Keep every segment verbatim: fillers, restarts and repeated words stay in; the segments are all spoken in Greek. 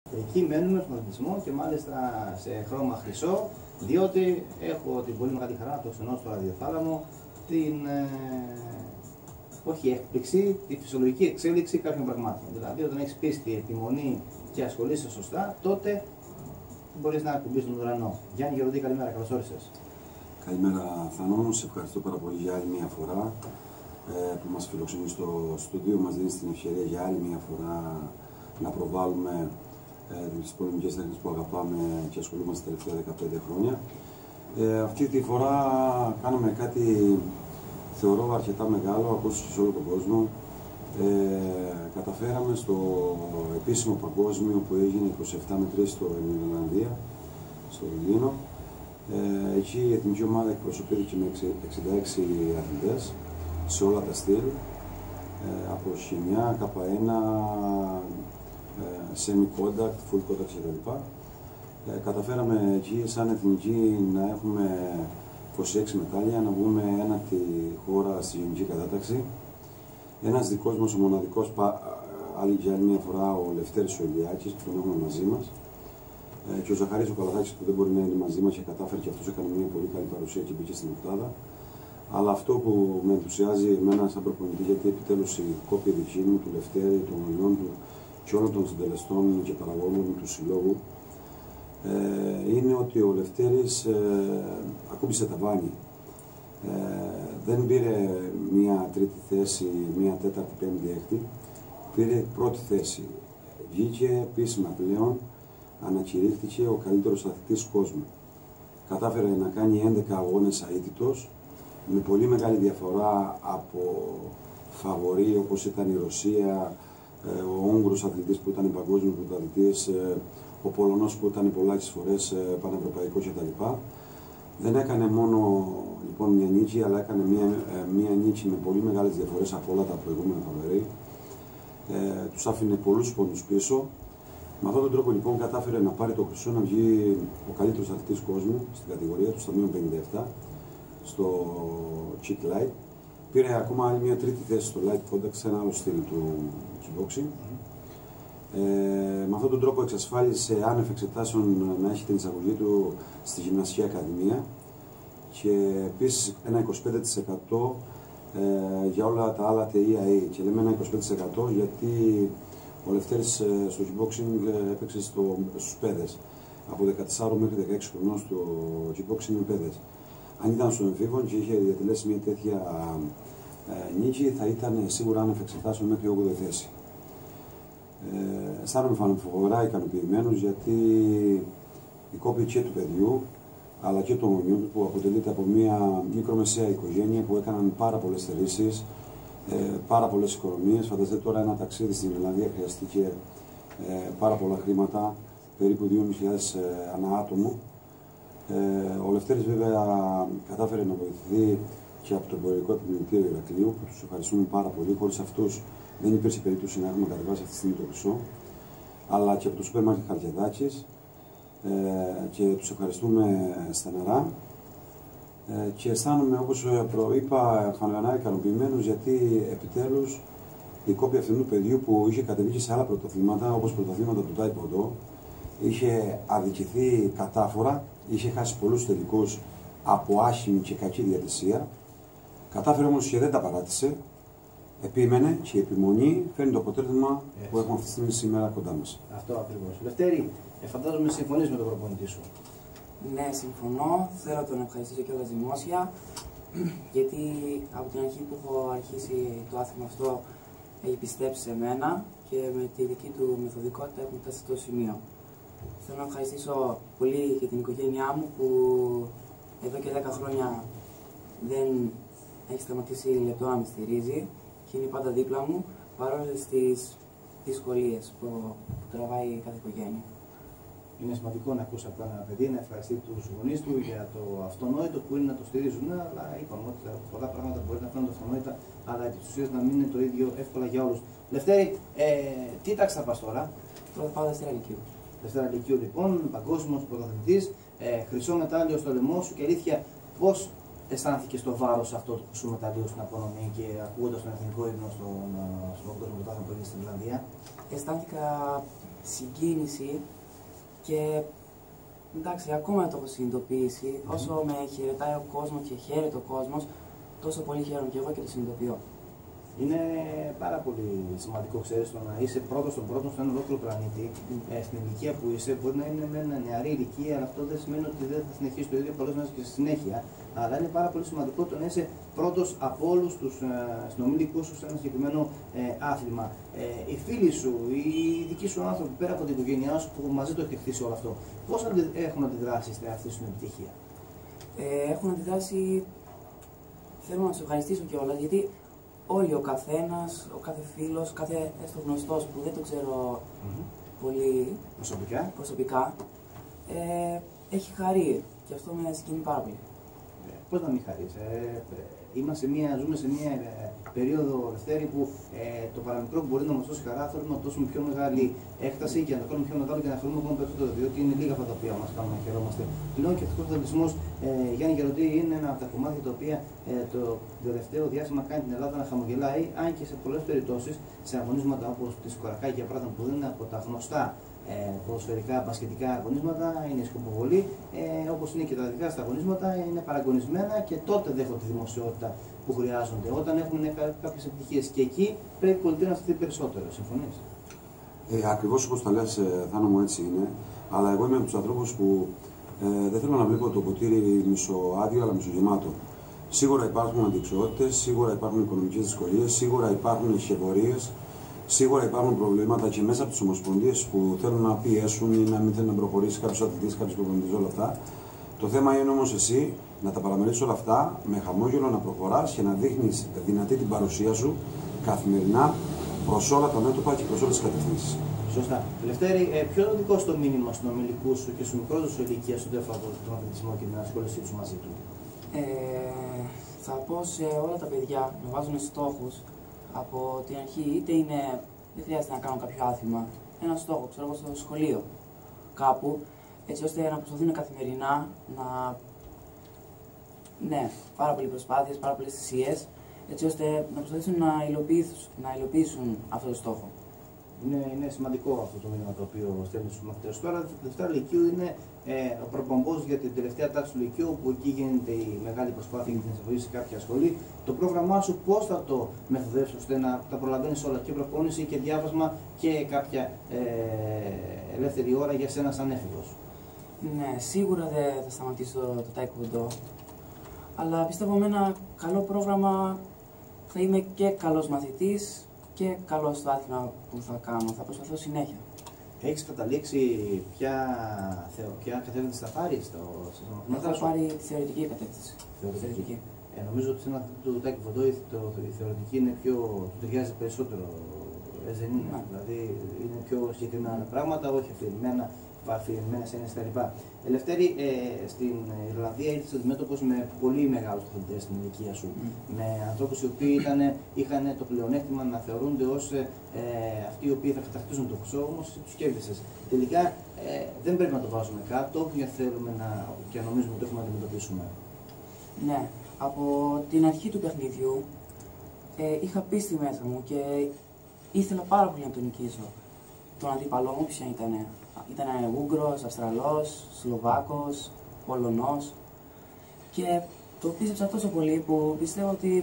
Εκεί μένουμε στον αθλητισμό και μάλιστα σε χρώμα χρυσό, διότι έχω την πολύ μεγάλη χαρά να το ξενώσω στο ραδιοθάλαμο την, ε, όχι έκπληξη, τη φυσιολογική εξέλιξη κάποιων πραγμάτων. Δηλαδή, όταν έχεις πίστη, επιμονή και ασχολείσαι σωστά, τότε μπορείς να ακουμπήσεις τον ουρανό. Γιάννη Γεροντή, καλημέρα, καλώς όρισες. Καλημέρα Θανό, σε ευχαριστώ πάρα πολύ για άλλη μια φορά ε, που μας φιλοξενεί στο στούντιο, μας δίνει την ευκαιρία για άλλη μια φορά να προβάλλουμε ε, τις πολεμικές τέχνες που αγαπάμε και ασχολούμαστε τα τελευταία δεκαπέντε χρόνια. Ε, αυτή τη φορά κάναμε κάτι, θεωρώ, αρκετά μεγάλο, ακούστηκε σε όλο τον κόσμο. Ε, καταφέραμε στο επίσημο παγκόσμιο που έγινε είκοσι επτά με τρία στο Ιρλανδία, στο Λονδίνο. Ε, εκεί η εθνική ομάδα εκπροσωπήθηκε με εξήντα έξι αθλητές σε όλα τα στυλ, ε, από χημιά, κάπα ένα, ε, semi-contact, full contact κτλ. Ε, καταφέραμε εκεί σαν εθνική να έχουμε είκοσι έξι μετάλλια, να βγούμε ένατη χώρα στη γενική κατάταξη. Ένας δικός μας, ο μοναδικός, άλλη για άλλη μια φορά, ο Λευτέρης ο Ηλιάκης, που τον έχουμε μαζί μας. Ε, και ο Ζαχαρής ο Καλαθάκης, που δεν μπορεί να είναι μαζί μας και κατάφερε και αυτός έκανε μια πολύ καλή παρουσία και μπήκε στην οκτάδα. Αλλά αυτό που με ενθουσιάζει εμένα σαν προπονητή, γιατί επιτέλους η κόπη δική μου, του Λευτέρη, των γονιών του και όλων των συντελεστών και παραγωγών του συλλόγου, ε, είναι ότι ο Λευτέρης ε, ακούμπησε τα βάνη. Ε, δεν πήρε μία τρίτη θέση, μία τέταρτη, πέμπτη, έκτη, πήρε πρώτη θέση. Βγήκε επίσημα πλέον, ανακηρύχθηκε ο καλύτερος αθλητής του κόσμου. Κατάφερε να κάνει έντεκα αγώνες αίτητος, με πολύ μεγάλη διαφορά από φαβορί όπως ήταν η Ρωσία, ο Ούγγρος αθλητής που ήταν παγκόσμιος πρωταθλητής, ο Πολωνός που ήταν πολλές φορές πανευρωπαϊκό κτλ. Δεν έκανε μόνο λοιπόν μια νίκη, αλλά έκανε μια, μια νίκη με πολύ μεγάλες διαφορές από όλα τα προηγούμενα φαβορί. Ε, τους άφηνε πολλούς πόντους πίσω. Με αυτόν τον τρόπο λοιπόν κατάφερε να πάρει το χρυσό, να βγει ο καλύτερος αθλητής του κόσμου στην κατηγορία του, στα μείον πενήντα επτά, στο Chick Light. Πήρε ακόμα άλλη μια τρίτη θέση στο Light Contact, σε ένα άλλο στυλ του kickboxing. Ε, με αυτόν τον τρόπο εξασφάλισε άνευ εξετάσεων να έχει την εισαγωγή του στη Γυμναστική Ακαδημία και επίσης ένα είκοσι πέντε τοις εκατό ε, για όλα τα άλλα τι έι έι. Και λέμε ένα είκοσι πέντε τοις εκατό γιατί ο Λευτέρης ε, στο kickboxing ε, έπαιξε στο, στους παιδες. Από δεκατέσσερα μέχρι δεκαέξι χρονών στο kickboxing είναι παιδες. Αν ήταν στον εμφύβο και είχε διατελέσει μια τέτοια ε, νίκη, θα ήταν σίγουρα άνευ εξετάσεων μέχρι όγδοη θέση. Ε, αισθάνομαι φοβερά ικανοποιημένος, γιατί η κόπη και του παιδιού αλλά και των γονιών του, που αποτελείται από μια μικρομεσαία οικογένεια που έκαναν πάρα πολλές θερήσεις, ε, πάρα πολλές οικονομίες. Φανταστείτε τώρα ένα ταξίδι στην Ιρλανδία χρειαστήκε ε, πάρα πολλά χρήματα, περίπου δύο χιλιάδες ε, ανά άτομο. Ε, ο Λευτέρης βέβαια κατάφερε να βοηθηθεί και από το εμπορικό επιμελητήριο Ηρακλείου, που τους ευχαριστούμε πάρα πολύ. Χωρίς αυτούς δεν υπήρξε περίπτωση να έχουμε κατεβάσει αυτή τη στιγμή το χρυσό, αλλά και από το σούπερ μάρκετ Χαλκιδάκης, ε, και τους ευχαριστούμε στεναρά. Ε, και αισθάνομαι, όπως προείπα, φανερά ικανοποιημένος, γιατί επιτέλους η κόπη αυτού του παιδιού που είχε κατεβεί σε άλλα πρωταθλήματα, όπως πρωταθλήματα του Τάιποντο, είχε αδικηθεί κατάφορα, είχε χάσει πολλούς τελικούς από άσχημη και κακή διαιτησία. Κατάφερε όμως και δεν τα παράτησε. Επίμενε και η επιμονή φέρνει το αποτέλεσμα που έχουμε αυτή τη στιγμή σήμερα κοντά μας. Αυτό ακριβώς. Λευτέρη, ε, φαντάζομαι συμφωνείς με τον προπονητή σου. Ναι, συμφωνώ. Θέλω να τον ευχαριστήσω κιόλας δημόσια, γιατί από την αρχή που έχω αρχίσει το άθλημα αυτό έχει πιστέψει σε μένα και με τη δική του μεθοδικότητα έχουμε φτάσει σε αυτό το σημείο. Θέλω να ευχαριστήσω πολύ και την οικογένειά μου που εδώ και δέκα χρόνια δεν έχει σταματήσει λεπτό να με στηρίζει και είναι πάντα δίπλα μου, παρόλε τις δυσκολίες που, που τραβάει κάθε οικογένεια. Είναι σημαντικό να ακούσει από ένα παιδί να ευχαριστεί τους γονείς του για το αυτονόητο που είναι να το στηρίζουν, αλλά είπαμε ότι πολλά πράγματα μπορεί να φαίνονται αυτονόητα, αλλά επί της ουσίας να μην είναι το ίδιο εύκολα για όλους. Λευτέρη, ε, τι τάξη θα πας τώρα? Τώρα πάω Δευτέρα Λυκείου. Δευτέρα Λυκείου λοιπόν, παγκόσμιος πρωταθλητής, ε, χρυσό μετάλλιο στο λαιμό σου, και αλήθεια, πώς αισθάνθηκε το βάρος αυτό του χρυσού μεταλλίου στην απονομή και ακούγοντας τον εθνικό ύμνο στον, στον παγκόσμιο πρωτάθλημα που έγινε στην Ιρλανδία? Αισθάνθηκα συγκίνηση και εντάξει, ακόμα το έχω συνειδητοποιήσει. Mm-hmm. Όσο με χαιρετάει ο κόσμος και χαίρεται ο κόσμος, τόσο πολύ χαίρομαι και εγώ και το συνειδητοποιώ. Είναι πάρα πολύ σημαντικό, ξέρεις, το να είσαι πρώτος στον πρώτο σε έναν ολόκληρο πλανήτη. Mm. Ε, στην ηλικία που είσαι, μπορεί να είναι με μια νεαρή ηλικία, αλλά αυτό δεν σημαίνει ότι δεν θα συνεχίσει το ίδιο πολλές μέρες και στη συνέχεια. Αλλά είναι πάρα πολύ σημαντικό το να είσαι πρώτος από όλους τους ε, συνομιλικούς σου σε ένα συγκεκριμένο ε, άθλημα. Ε, οι φίλοι σου, οι δικοί σου άνθρωποι πέρα από την οικογένειά σου που μαζί το έχει χτίσει όλο αυτό, πώς έχουν αντιδράσει στην αυτή σου επιτυχία? Ε, έχουν αντιδράσει. Θέλω να του ευχαριστήσω κιόλας, γιατί όλοι, ο καθένας, ο κάθε φίλος, κάθε έστω γνωστός που δεν το ξέρω mm-hmm. πολύ προσωπικά, προσωπικά ε, έχει χαρεί και αυτό με συγκινεί πάρα πολύ. Ε, πώς να μην χαρείς? Ε, είμαστε μια, ζούμε σε μια ε, περίοδο, Λευτέρη, που ε, το παραμικρό που μπορεί να μας δώσει χαρά θέλουμε να το δώσουμε πιο μεγάλη έκταση και να το κάνουμε πιο μεγάλο και να χαρούμε ακόμα περισσότερο, διότι είναι λίγα αυτά τα οποία μας κάνουν να χαιρόμαστε. Πλέον και αυτός ο αθλητισμός, ε, Γιάννη Γεροντή, είναι ένα από τα κομμάτια τα οποία ε, το τελευταίο διάστημα κάνει την Ελλάδα να χαμογελάει, αν και σε πολλές περιπτώσεις σε αγωνίσματα όπως τη Σκορακάκη για παράδειγμα, που δεν είναι από τα γνωστά ε, ποδοσφαιρικά, μπασκετικά αγωνίσματα, είναι σκοποβολή, ε, όπως είναι και τα δικά στα αγωνίσματα, είναι παραγωνισμένα και τότε δέχονται τη δημοσιότητα που χρειάζονται, όταν έχουν κάποιες επιτυχίες. Και εκεί πρέπει η πολιτεία να στηθεί περισσότερο. Συμφωνείς? Ε, ακριβώς όπως τα λες, Θάνο μου, έτσι είναι. Αλλά εγώ είμαι από τους ανθρώπους που ε, δεν θέλω να βλέπω το ποτήρι μισοάδιο αλλά μισογεμάτο. Σίγουρα υπάρχουν αντιξιότητες, σίγουρα υπάρχουν οικονομικές δυσκολίες, σίγουρα υπάρχουν ηχευωρίες, σίγουρα υπάρχουν προβλήματα και μέσα από τις ομοσπονδίες που θέλουν να πιέσουν ή να μην θέλουν να προχωρήσει κάποιος αθλητής, κάποιος προπονητής, όλα αυτά. Το θέμα είναι όμως εσύ να τα παραμερίσεις όλα αυτά με χαμόγελο, να προχωράς και να δείχνεις δυνατή την παρουσία σου καθημερινά προς όλα τα μέτωπα και προς όλες τις κατευθύνσεις. Σωστά. Λευτέρη, ε, ποιο είναι το δικό σου το μήνυμα στον ομιλικού σου και στον μικρό σου ηλικία στον τέφα τον αθλητισμό και την ασχόλησή του μαζί του? Ε, θα πω σε όλα τα παιδιά να βάζουν στόχους από την αρχή, είτε είναι, δεν χρειάζεται να κάνουν κάποιο άθλημα, ένα στόχο, ξέρω εγώ, στο σχολείο κάπου, έτσι ώστε να προσπαθούν καθημερινά να. Ναι, πάρα πολλές προσπάθειες, πάρα πολλές θυσίες, έτσι ώστε να προσπαθήσουν να υλοποιήσουν, να υλοποιήσουν αυτό το στόχο. Είναι, είναι σημαντικό αυτό το μήνυμα το οποίο στέλνει στους μαθητές. Τώρα, Δευτέρα Λυκείου είναι ε, ο προπομπός για την τελευταία τάξη του Λυκείου, που εκεί γίνεται η μεγάλη προσπάθεια για την εισαγωγή σε κάποια σχολή. Το πρόγραμμά σου πώς θα το μεθοδεύσεις ώστε να τα προλαβαίνεις όλα, και προπόνηση και διάβασμα και κάποια ε, ελεύθερη ώρα για σένα σαν έφηβος? Ναι, σίγουρα δεν θα σταματήσω το, το taekwondo, αλλά πιστεύω με ένα καλό πρόγραμμα θα είμαι και καλός μαθητής και καλός στο άθλημα που θα κάνω. Θα προσπαθώ συνέχεια. Έχεις καταλήξει ποια, ποια κατεύθυνση θα πάρεις στο μαθήμα σου? Θα πάρει τη θεωρητική κατεύθυνση. Θεωρητική. θεωρητική. Ε, νομίζω ότι σε ένα του taekwondo η, η θεωρητική είναι πιο, του ταιριάζει περισσότερο. Ε, δεν είναι. Ναι. Δηλαδή είναι πιο συγκεκριμένα πράγματα, όχι αφηρημένα, αφηρημένες έννοιες κτλ. Ελευθέρη, ε, στην Ιρλανδία ήρθες αντιμέτωπος με πολύ μεγάλους αθλητές στην ηλικία σου. Mm. Με ανθρώπους οι οποίοι ήταν, είχαν το πλεονέκτημα να θεωρούνται ως ε, αυτοί οι οποίοι θα κατακτήσουν το χρυσό, όμως εσύ τους κέρδισες. Τελικά ε, δεν πρέπει να το βάζουμε κάτω, γιατί θέλουμε να, και νομίζουμε ότι έχουμε να αντιμετωπίσουμε. Ναι, από την αρχή του παιχνιδιού ε, είχα πίστη μέσα μου και ήθελα πάρα πολύ να τον νικήσω. Τον αντίπαλό μου ποια ήταν? Ήταν Ούγγρος, Αυστραλός, Σλοβάκος, Πολωνός και το πίστεψα τόσο πολύ που πιστεύω ότι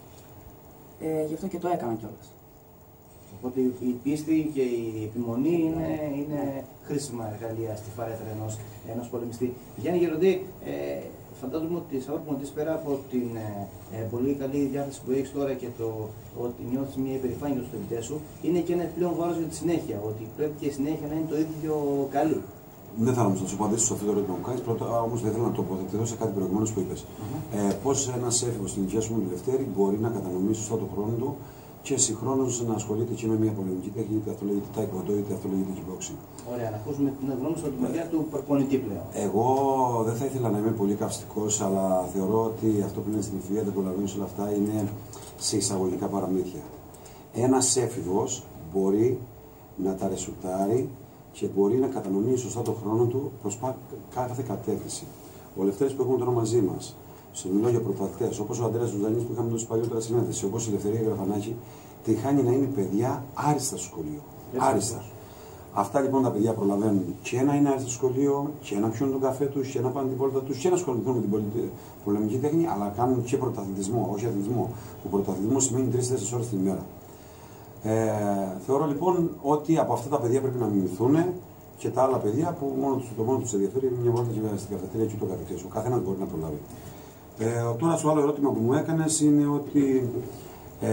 ε, γι' αυτό και το έκανα κιόλας. Οπότε η πίστη και η επιμονή είναι, είναι χρήσιμα εργαλεία στη φαρέτρα ενός, ενός πολεμιστή. Γιάννη Γεροντή, ε, φαντάζομαι ότι σαν προπονητής, πέρα από την ε, ε, πολύ καλή διάθεση που έχεις τώρα και το ότι νιώθεις μια υπερηφάνεια για τους φοιτητές σου, είναι και ένα πλέον βάρος για τη συνέχεια, ότι πρέπει και η συνέχεια να είναι το ίδιο καλή. Δεν θα όμως να σου απαντήσω σε αυτό το ερώτημα που κάνεις. Πρώτα όμως δεν θέλω να τοποθετηθώ σε κάτι προηγουμένως που είπες. Mm-hmm. Ε, πώς ένας έφηβος στην ηλικία σου με τη Λευτέρη μπορεί να κατανοήσει σωστά το χρόνο του και συγχρόνως να ασχολείται και με μια πολεμική τέχνη, είτε αυτό λέγεται taekwondo, είτε αυτό λέγεται kickboxing. Ωραία, να ακούσουμε την γνώμη σου από τη μεριά του προπονητή πλέον. Εγώ δεν θα ήθελα να είμαι πολύ καυστικός, αλλά θεωρώ ότι αυτό που είναι στην ευφυΐα, δεν προλαβαίνω όλα αυτά, είναι σε εισαγωγικά παραμύθια. Ένας έφηβος μπορεί να τα ρεσουτάρει και μπορεί να κατανοήσει σωστά τον χρόνο του προς κάθε κατεύθυνση. Ο Λευτέρης που έχουμε τώρα μαζί μας, σου μιλώ για πρωταθλητές, όπως ο Αντρέας Ζουζανής που είχαμε δώσει παλιότερα συνέντευξη, όπως η Ελευθερία Γραφανάκη, τη χάνει να είναι παιδιά άριστα στο σχολείο. Άριστα. Αυτά λοιπόν τα παιδιά προλαβαίνουν και να είναι στο σχολείο, και να πιούν τον καφέ τους, και να πάνε την πόρτα τους, και να ασχοληθούν με την πολεμική τέχνη, αλλά κάνουν και πρωταθλητισμό, όχι αθλητισμό. Ο πρωταθλητισμό σημαίνει τρεις τέσσερις ώρες την ημέρα. Ε, θεωρώ λοιπόν ότι από αυτά τα παιδιά πρέπει να μιμηθούν και τα άλλα παιδιά που μόνο τους, το μόνο τους ενδιαφέρει είναι μια βόλτα στην καφετέρια και ούτω καθεξής. Ο καθένας μπορεί να προλάβει. Ε, τώρα, στο άλλο ερώτημα που μου έκανες είναι ότι ε,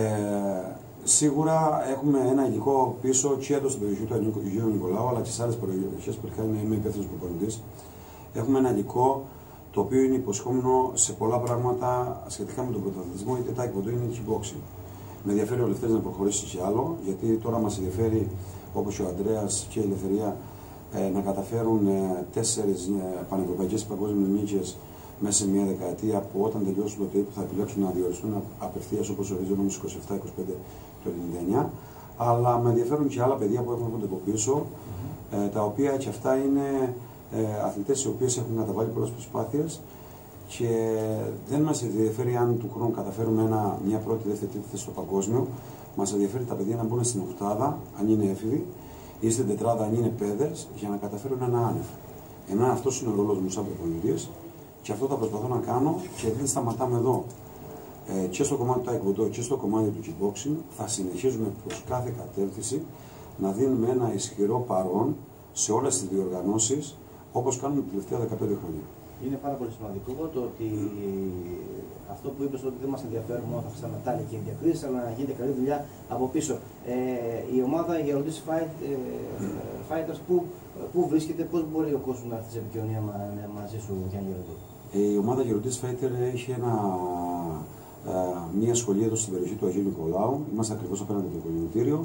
σίγουρα έχουμε ένα υλικό πίσω και εδώ στην περιοχή του Αγίου Νικολάου, αλλά και σε άλλες περιοχές που είμαι υπεύθυνος προπονητής. Έχουμε ένα υλικό το οποίο είναι υποσχόμενο σε πολλά πράγματα σχετικά με τον πρωταθλητισμό, είτε taekwondo είτε kickboxing. Με ενδιαφέρει ο Λευτέρης να προχωρήσει και άλλο, γιατί τώρα μας ενδιαφέρει, όπως ο Ανδρέας και η Ελευθερία, ε, να καταφέρουν ε, τέσσερις ε, πανευρωπαϊκές παγκόσμιες νίκες μέσα σε μια δεκαετία, που όταν τελειώσουν το ΤΕΙΠ θα επιλέξουν να διοριστούν απευθείας όπως ορίζει ο νόμος είκοσι επτά είκοσι πέντε του ενενήντα εννιά. Αλλά με ενδιαφέρουν και άλλα παιδιά που έχουν από πίσω, ε, τα οποία και αυτά είναι ε, αθλητές οι οποίες έχουν καταβάλει πολλές προσπάθειες. Και δεν μας ενδιαφέρει αν του χρόνου καταφέρουμε ένα, μια πρώτη, δεύτερη, τρίτη θέση στο παγκόσμιο. Μας ενδιαφέρει τα παιδιά να μπουν στην οκτάδα, αν είναι έφηβοι, ή στην τετράδα, αν είναι παιδες, για να καταφέρουν ένα άνευ. Εμένα αυτός είναι ο ρόλος μου σαν προπονητής και αυτό θα προσπαθώ να κάνω και δεν σταματάμε εδώ. Ε, και στο κομμάτι του taekwondo και στο κομμάτι του kickboxing θα συνεχίζουμε προς κάθε κατεύθυνση να δίνουμε ένα ισχυρό παρόν σε όλες τις διοργανώσεις, όπως κάνουμε τα τελευταία δεκαπέντε χρόνια. Είναι πάρα πολύ σημαντικό το ότι αυτό που είπες, ότι δεν μας ενδιαφέρουν μόνο τα ξαμετάλλια και οι διακρίσεις, αλλά να γίνεται καλή δουλειά από πίσω. Ε, η ομάδα Γεροντής Fight, ε, Fighters, που, που βρίσκεται, πώς μπορεί ο κόσμος να έρθει σε επικοινωνία μα, μαζί σου, Γιάννη Γεροντή? Η ομάδα Γεροντής Fighter έχει ένα, ε, μια σχολή εδώ στην περιοχή του Αγίου Νικολάου. Είμαστε ακριβώς απέναντι από το κολυμβητήριο.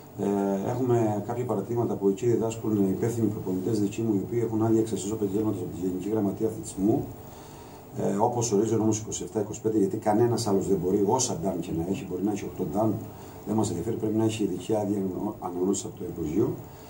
Ε, έχουμε κάποια παραδείγματα που εκεί διδάσκουν οι υπεύθυνοι προπονητές δικοί μου, οι οποίοι έχουν άδεια εξαισθησίας επαγγέλματος από τη Γενική Γραμματεία Αθλητισμού, ε, όπως ορίζει ο νόμος είκοσι επτά είκοσι πέντε, γιατί κανένας άλλος δεν μπορεί, όσα νταν και να έχει, μπορεί να έχει οκτώ νταν, δεν μας ενδιαφέρει, πρέπει να έχει ειδική άδεια αναγνώριση από το Υπουργείο.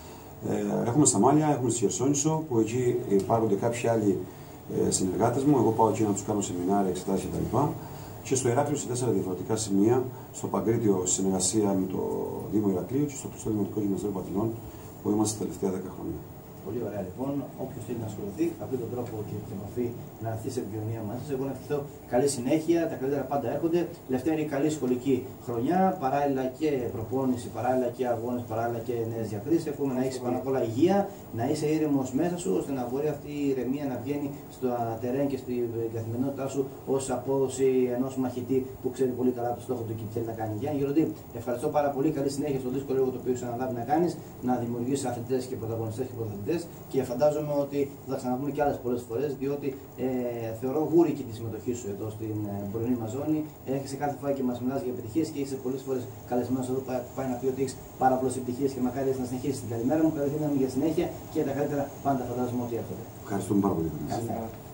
Ε, έχουμε στα Μάλια, έχουμε στη Χερσόνησο, που εκεί υπάρχουν κάποιοι άλλοι ε, συνεργάτες μου. Εγώ πάω εκεί να τους κάνω σεμινάρια, εξετάσεις κτλ. Και στο Ηράκλειο σε τέσσερα διαφορετικά σημεία, στο Παγκρίτιο συνεργασία με το Δήμο Ηρακλείου και στο Χριστό Δημοτικό Γυμναστήριο Πατηλών, που είμαστε τα τελευταία δέκα χρόνια. Πολύ ωραία λοιπόν. Όποιος θέλει να ασχοληθεί, θα βρει τον τρόπο και την επαφή να έρθει σε επικοινωνία μαζί σας. Εγώ να ευχηθώ καλή συνέχεια, τα καλύτερα πάντα έρχονται. Λευτέρη, καλή σχολική χρονιά, παράλληλα και προπόνηση, παράλληλα και αγώνες, παράλληλα και νέες διακρίσεις. Εύχομαι να έχεις πάνω απ' όλα υγεία, να είσαι ήρεμος μέσα σου, ώστε να μπορεί αυτή η ηρεμία να βγαίνει στο τερέν και στην καθημερινότητά σου ως απόδοση ενός μαχητή που ξέρει πολύ καλά το στόχο του και τι θέλει να κάνει. Γιάννη Γεροντή, ευχαριστώ πάρα πολύ. Καλή συνέχεια στο δύσκολο έργο το οποίο έχει αναλάβει να κάνεις, να δημιουργήσεις αθλητές και πρωταγωνιστές και πρωταθλητές. Και φαντάζομαι ότι θα ξαναπούμε και άλλες πολλές φορές, διότι ε, θεωρώ γούρικη τη συμμετοχή σου εδώ στην ε, πρωινή μας ζώνη. Έρχεσαι κάθε φορά και μας μιλάς για επιτυχίες και είσαι πολλές φορές καλεσμένος εδώ που πάει να πει ότι έχεις πάρα πολλές επιτυχίες και μακάρι να συνεχίσεις. Την καλημέρα μου, καλή δύναμη για συνέχεια και τα καλύτερα πάντα φαντάζομαι ότι έρχονται. Ευχαριστούμε πάρα πολύ.